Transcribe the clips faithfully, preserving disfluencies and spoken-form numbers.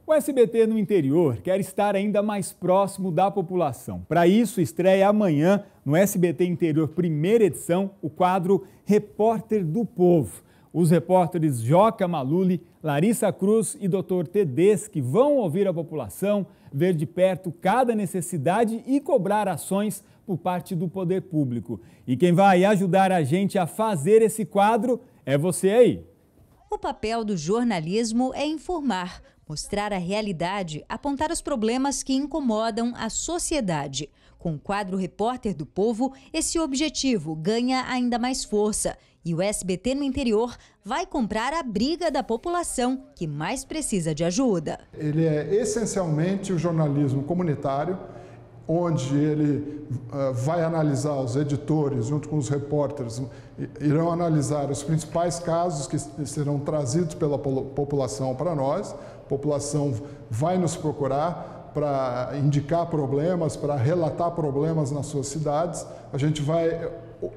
O S B T no interior quer estar ainda mais próximo da população. Para isso, estreia amanhã no S B T Interior, primeira edição, o quadro Repórter do Povo. Os repórteres Joca Maluli, Larissa Cruz e doutor Tedeschi vão ouvir a população, ver de perto cada necessidade e cobrar ações por parte do poder público. E quem vai ajudar a gente a fazer esse quadro é você aí. O papel do jornalismo é informar, mostrar a realidade, apontar os problemas que incomodam a sociedade. Com o quadro Repórter do Povo, esse objetivo ganha ainda mais força. E o S B T no interior vai comprar a briga da população que mais precisa de ajuda. Ele é essencialmente o jornalismo comunitário, onde ele uh, vai analisar, os editores, junto com os repórteres, irão analisar os principais casos que serão trazidos pela população para nós. A população vai nos procurar para indicar problemas, para relatar problemas nas suas cidades. A gente vai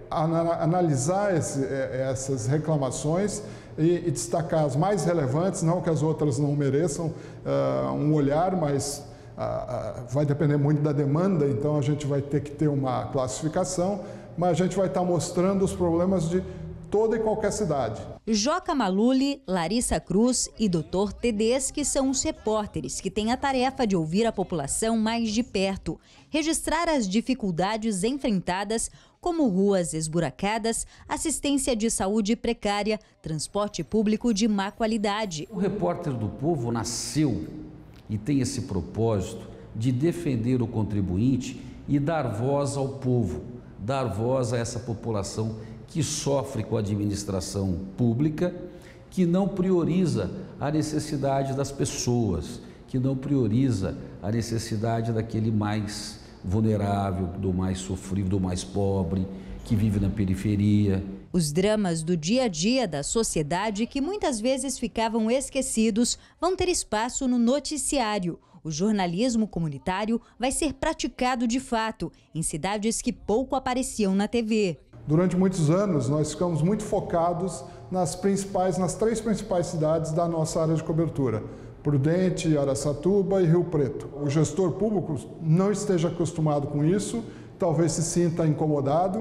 analisar esse, essas reclamações e, e destacar as mais relevantes, não que as outras não mereçam uh, um olhar, mas uh, uh, vai depender muito da demanda, então a gente vai ter que ter uma classificação, mas a gente vai estar mostrando os problemas de toda e qualquer cidade. Joca Maluli, Larissa Cruz e doutor Tedeschi são os repórteres que têm a tarefa de ouvir a população mais de perto, registrar as dificuldades enfrentadas, como ruas esburacadas, assistência de saúde precária, transporte público de má qualidade. O Repórter do Povo nasceu e tem esse propósito de defender o contribuinte e dar voz ao povo, dar voz a essa população que sofre com a administração pública, que não prioriza a necessidade das pessoas, que não prioriza a necessidade daquele mais vulnerável, do mais sofrido, do mais pobre, que vive na periferia. Os dramas do dia a dia da sociedade, que muitas vezes ficavam esquecidos, vão ter espaço no noticiário. O jornalismo comunitário vai ser praticado de fato em cidades que pouco apareciam na T V. Durante muitos anos, nós ficamos muito focados nas principais, nas três principais cidades da nossa área de cobertura: Prudente, Araçatuba e Rio Preto. O gestor público não esteja acostumado com isso, talvez se sinta incomodado,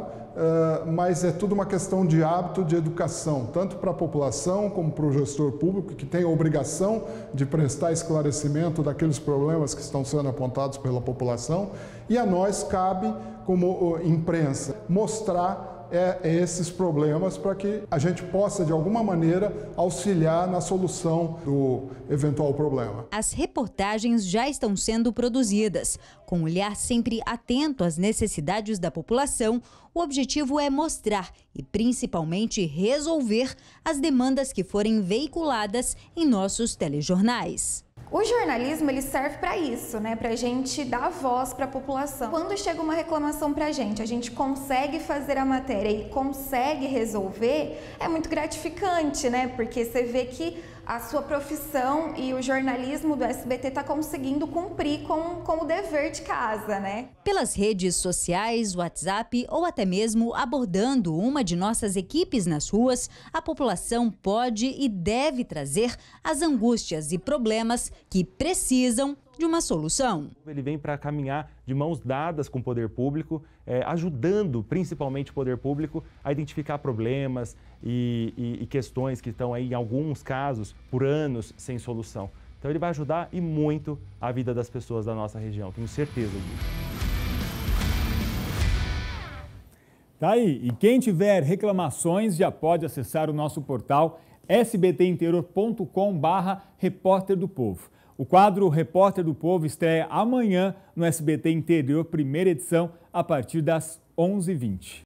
mas é tudo uma questão de hábito, de educação, tanto para a população como para o gestor público, que tem a obrigação de prestar esclarecimento daqueles problemas que estão sendo apontados pela população, e a nós cabe, como imprensa, mostrar É, esses problemas para que a gente possa, de alguma maneira, auxiliar na solução do eventual problema. As reportagens já estão sendo produzidas. Com um olhar sempre atento às necessidades da população, o objetivo é mostrar e, principalmente, resolver as demandas que forem veiculadas em nossos telejornais. O jornalismo ele serve para isso, né? Para a gente dar voz para a população. Quando chega uma reclamação para a gente, a gente consegue fazer a matéria e consegue resolver, é muito gratificante, né? Porque você vê que a sua profissão e o jornalismo do S B T está conseguindo cumprir com, com o dever de casa, né? Pelas redes sociais, WhatsApp ou até mesmo abordando uma de nossas equipes nas ruas, a população pode e deve trazer as angústias e problemas que precisam de uma solução. Ele vem para caminhar de mãos dadas com o poder público, é, ajudando principalmente o poder público a identificar problemas e, e, e questões que estão aí, em alguns casos, por anos sem solução. Então ele vai ajudar e muito a vida das pessoas da nossa região, tenho certeza disso. Tá aí, e quem tiver reclamações já pode acessar o nosso portal s b t interior ponto com barra repórter do povo. O quadro Repórter do Povo estreia amanhã no S B T Interior, primeira edição, a partir das onze e vinte.